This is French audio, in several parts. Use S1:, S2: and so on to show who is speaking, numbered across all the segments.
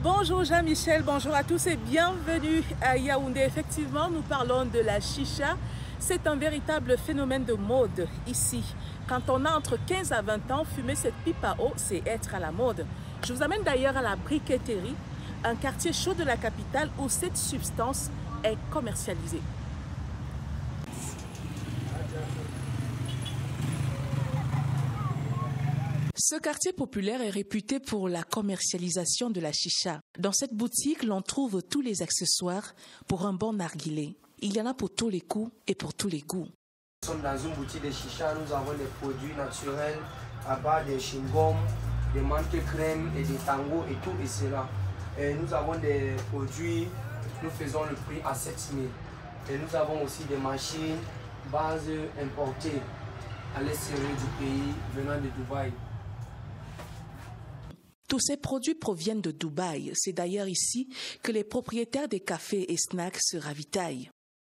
S1: Bonjour Jean-Michel, bonjour à tous et bienvenue à Yaoundé. Effectivement, nous parlons de la chicha. C'est un véritable phénomène de mode ici. Quand on a entre 15 à 20 ans, fumer cette pipe à eau, c'est être à la mode. Je vous amène d'ailleurs à la briqueterie, un quartier chaud de la capitale où cette substance est commercialisée. Ce quartier populaire est réputé pour la commercialisation de la chicha. Dans cette boutique, l'on trouve tous les accessoires pour un bon narguilé. Il y en a pour tous les coups et pour tous les goûts.
S2: Nous sommes dans une boutique de chicha, nous avons des produits naturels à base de chewing-gum, des menthe crème et des tangos et tout et cela. Et nous avons des produits, nous faisons le prix à 7 000. Et nous avons aussi des machines base importées à l'extérieur du pays venant de Dubaï.
S1: Tous ces produits proviennent de Dubaï. C'est d'ailleurs ici que les propriétaires des cafés et snacks se ravitaillent.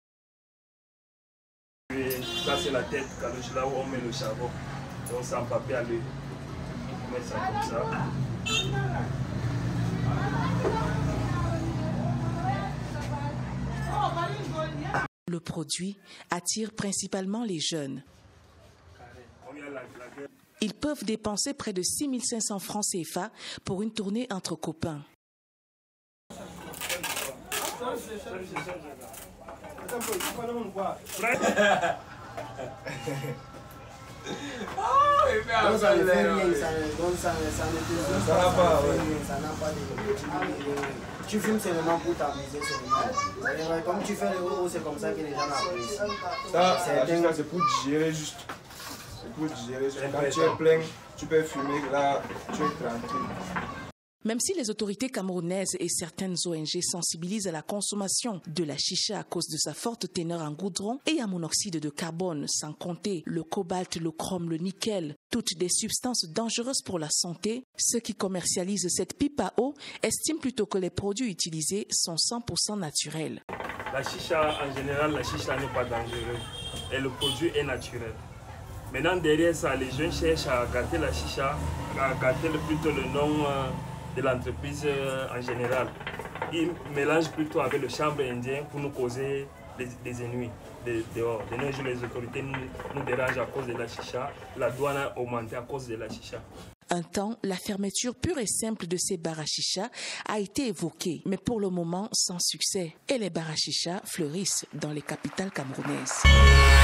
S3: Ça c'est la tête, là où on met le charbon. Donc c'est en papier à l'huile. On met ça comme ça.
S1: Le produit attire principalement les jeunes. Ils peuvent dépenser près de 6 500 francs CFA pour une tournée entre copains.
S2: Tu fumes seulement pour t'amuser seulement. Comme tu fais le haut, c'est comme ça que les gens apprécient.
S4: Ça, c'est pour digérer juste. C'est pour digérer. Quand tu es plein, tu peux fumer, là, tu es tranquille.
S1: Même si les autorités camerounaises et certaines ONG sensibilisent à la consommation de la chicha à cause de sa forte teneur en goudron et en monoxyde de carbone, sans compter le cobalt, le chrome, le nickel, toutes des substances dangereuses pour la santé, ceux qui commercialisent cette pipe à eau estiment plutôt que les produits utilisés sont 100% naturels.
S3: La chicha, en général, la chicha n'est pas dangereuse et le produit est naturel. Maintenant, derrière ça, les jeunes cherchent à gâter la chicha, à gâter plutôt le nom de l'entreprise en général. Ils mélangent plutôt avec le chanvre indien pour nous causer des ennuis dehors. De nos jours, les autorités nous dérangent à cause de la chicha. La douane a augmenté à cause de la chicha.
S1: Un temps, la fermeture pure et simple de ces bars à chicha a été évoquée, mais pour le moment sans succès. Et les bars à chicha fleurissent dans les capitales camerounaises.